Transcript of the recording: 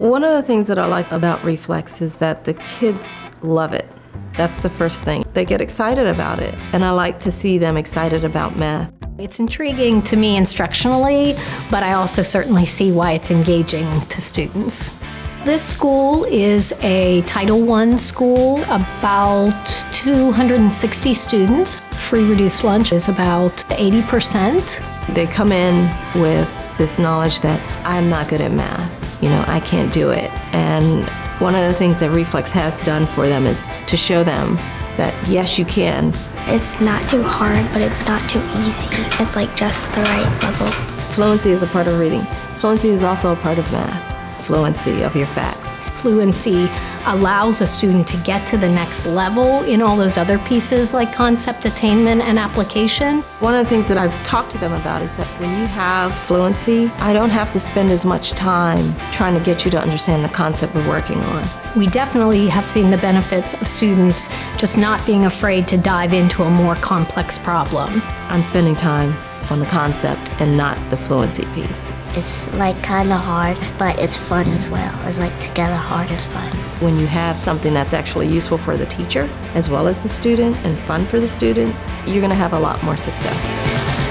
One of the things that I like about Reflex is that the kids love it. That's the first thing. They get excited about it, and I like to see them excited about math. It's intriguing to me instructionally, but I also certainly see why it's engaging to students. This school is a Title I school, about 260 students. Free reduced lunch is about 80%. They come in with this knowledge that I'm not good at math. I can't do it. And one of the things that Reflex has done for them is to show them that yes, you can. It's not too hard, but it's not too easy. It's like just the right level. Fluency is a part of reading. Fluency is also a part of math. Fluency of your facts. Fluency allows a student to get to the next level in all those other pieces like concept attainment and application. One of the things that I've talked to them about is that when you have fluency, I don't have to spend as much time trying to get you to understand the concept we're working on. We definitely have seen the benefits of students just not being afraid to dive into a more complex problem. I'm spending time on the concept and not the fluency piece. It's like kind of hard, but it's fun as well. It's like together hard and fun. When you have something that's actually useful for the teacher as well as the student and fun for the student, you're going to have a lot more success.